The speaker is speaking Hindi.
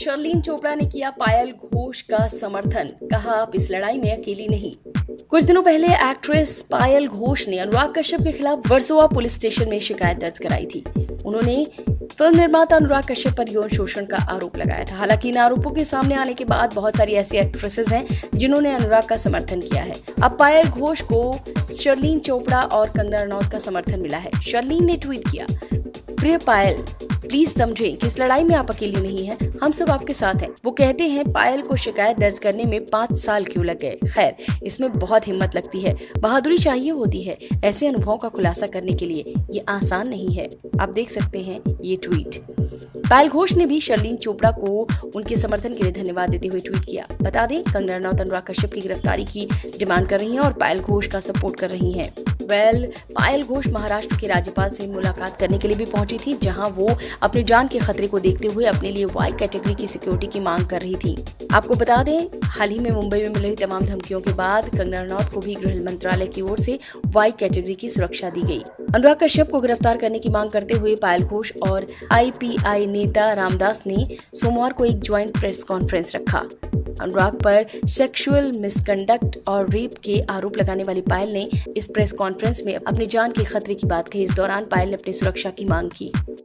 शर्लीन चोपड़ा ने किया पायल घोष का समर्थन, कहा आप इस लड़ाई में अकेली नहीं। कुछ दिनों पहले एक्ट्रेस पायल घोष ने अनुराग कश्यप के खिलाफ वर्सोवा पुलिस स्टेशन में शिकायत दर्ज कराई थी। उन्होंने फिल्म निर्माता अनुराग कश्यप पर यौन शोषण का आरोप लगाया था। हालांकि इन आरोपों के सामने आने के बाद बहुत सारी ऐसी एक्ट्रेसेस हैं जिन्होंने अनुराग का समर्थन किया है। अब पायल घोष को शर्लीन चोपड़ा और कंगना रनौत का समर्थन मिला है। शर्लीन ने ट्वीट किया, प्रिय पायल, प्लीज समझें कि इस लड़ाई में आप अकेली नहीं हैं, हम सब आपके साथ हैं। वो कहते हैं पायल को शिकायत दर्ज करने में 5 साल क्यों लग गए। खैर, इसमें बहुत हिम्मत लगती है, बहादुरी चाहिए होती है। ऐसे अनुभवों का खुलासा करने के लिए ये आसान नहीं है। आप देख सकते हैं ये ट्वीट। पायल घोष ने भी शर्लीन चोपड़ा को उनके समर्थन के लिए धन्यवाद देते हुए ट्वीट किया। बता दें, कंगना रनौत अनुराग कश्यप की गिरफ्तारी की डिमांड कर रही हैं और पायल घोष का सपोर्ट कर रही हैं। पायल घोष महाराष्ट्र के राज्यपाल से मुलाकात करने के लिए भी पहुंची थी, जहां वो अपनी जान के खतरे को देखते हुए अपने लिए वाई कैटेगरी की सिक्योरिटी की मांग कर रही थी। आपको बता दें, हाल ही में मुंबई में मिल रही तमाम धमकियों के बाद कंगना रनौत को भी गृह मंत्रालय की ओर से वाई कैटेगरी की सुरक्षा दी गई। अनुराग कश्यप को गिरफ्तार करने की मांग करते हुए पायल घोष और आईपीआई नेता रामदास ने सोमवार को एक ज्वाइंट प्रेस कॉन्फ्रेंस रखा। अनुराग पर सेक्सुअल मिसकंडक्ट और रेप के आरोप लगाने वाली पायल ने इस प्रेस कॉन्फ्रेंस में अपनी जान के खतरे की बात कही। इस दौरान पायल ने अपनी सुरक्षा की मांग की।